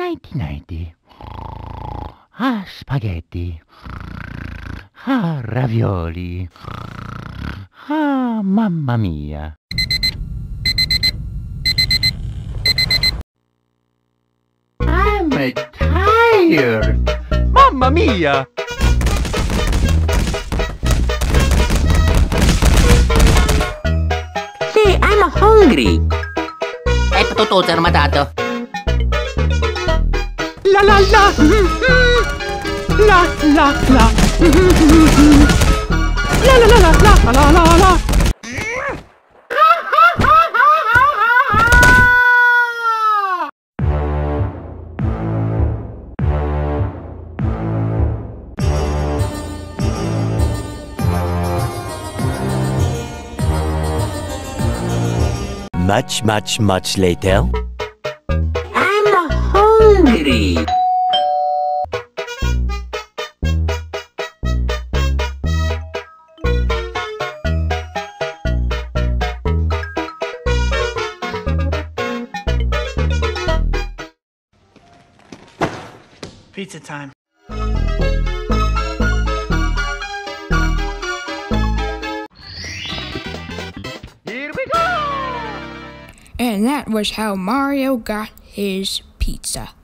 Nighty. Ah, spaghetti. Ah, ravioli. Ah, mamma mia. I'm tired. Mamma mia. Hey, I'm hungry. È tutto armatato. La la la. La la la. La la la la la la la la. Much later. I'm hungry. Pizza time. Here we go! And that was how Mario got his pizza.